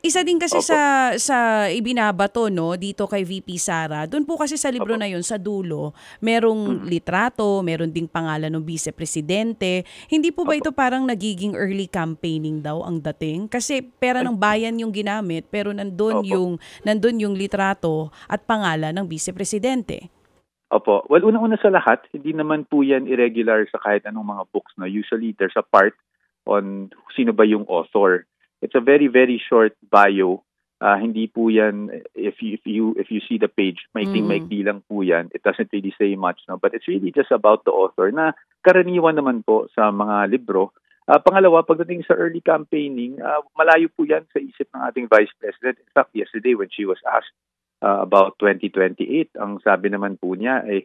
Isa din kasi Opo. sa ibinabato no dito kay VP Sara. Doon po kasi sa libro Opo. na 'yon sa dulo, merong Mhm. litrato, meron ding pangalan ng vice presidente. Hindi po ba Opo. ito parang nagiging early campaigning daw ang dating? Kasi pera Ay, ng bayan yung ginamit pero opo. nandun yung litrato at pangalan ng vice presidente. Opo. Well, unang-una sa lahat, hindi naman po yan irregular sa kahit anong mga books. No? Usually, there's a part on sino ba yung author. It's a very, very short bio. Hindi po yan, if you see the page, Mm. maikling-maikli lang po yan. It doesn't really say much. No? But it's really just about the author na karaniwan naman po sa mga libro. Pangalawa, pagdating sa early campaigning, malayo po yan sa isip ng ating Vice President. In fact, yesterday when she was asked about 2028. Ang sabi naman po niya ay,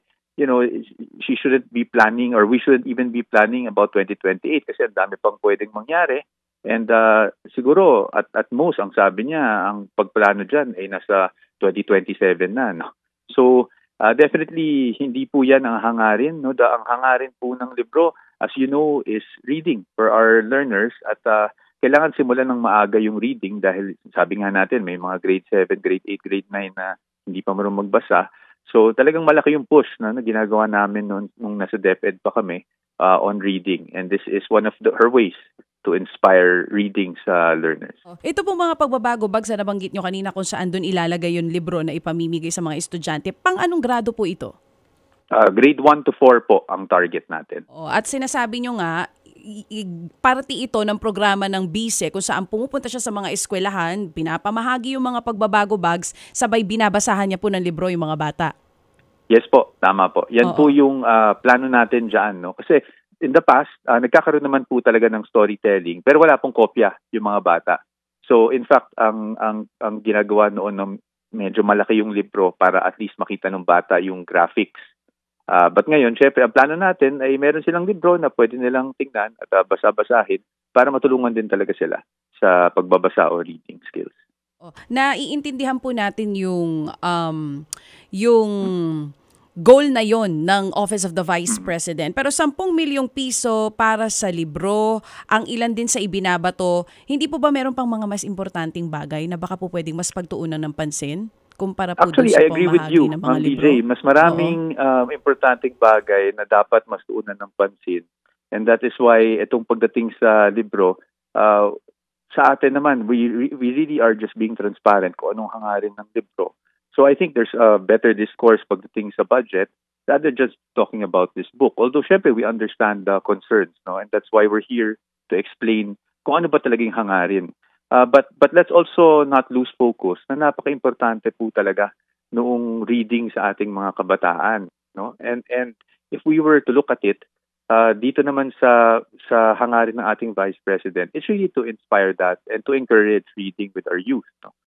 she shouldn't be planning or we shouldn't even be planning about 2028 kasi ang dami pang pwedeng mangyari. And siguro at most ang sabi niya ang pagplano diyan ay nasa 2027 na, no. So definitely hindi po 'yan ang hangarin, no. Ang hangarin po ng libro, as you know, is reading for our learners at kailangan simulan ng maaga yung reading dahil sabi nga natin may mga grade 7, grade 8, grade 9 na hindi pa marunong magbasa. So talagang malaki yung push na ginagawa namin nung nasa DepEd pa kami on reading. And this is one of her ways to inspire reading sa learners. Ito pong mga pagbabago, Bags, na nabanggit nyo kanina kung saan doon ilalagay yung libro na ipamimigay sa mga estudyante. Pang anong grado po ito? Grade 1 to 4 po ang target natin. At sinasabi nyo nga, party ito ng programa ng BISE kung saan pumupunta siya sa mga eskwelahan, pinapamahagi yung mga pagbabago, Bags, sabay binabasahan niya po ng libro yung mga bata. Yes po, tama po. Yan Oo. po yung plano natin dyan. No? Kasi in the past, nagkakaroon naman po talaga ng storytelling pero wala pong kopya yung mga bata. So in fact, ang ginagawa noon ng medyo malaki yung libro para at least makita ng bata yung graphics. But ngayon, syempre, ang plano natin ay meron silang libro na pwede nilang tingnan at basa-basahin para matulungan din talaga sila sa pagbabasa o reading skills. Naiintindihan po natin yung goal na yon ng Office of the Vice Mhm. President. Pero 10 milyong piso para sa libro, ang ilan din sa ibinabato, hindi po ba meron pang mga mas importanteng bagay na baka po pwedeng mas pagtuunan ng pansin? Kumpara po dun Actually, sa I agree with pamahagi you, ng mga Ma'am libro? DJ. Mas Oo. maraming importanteng bagay na dapat mas tuunan ng pansin. And that is why itong pagdating sa libro, sa atin naman, we really are just being transparent kung anong hangarin ng libro. So I think there's a better discourse pagdating sa budget rather just talking about this book. Although, syempre, we understand the concerns, no? And that's why we're here to explain kung ano ba talagang hangarin. But let's also not lose focus na napaka-importante po talaga noong reading sa ating mga kabataan, no? And if we were to look at it, dito naman sa hangarin ng ating Vice President, it's really to inspire that and to encourage reading with our youth, no?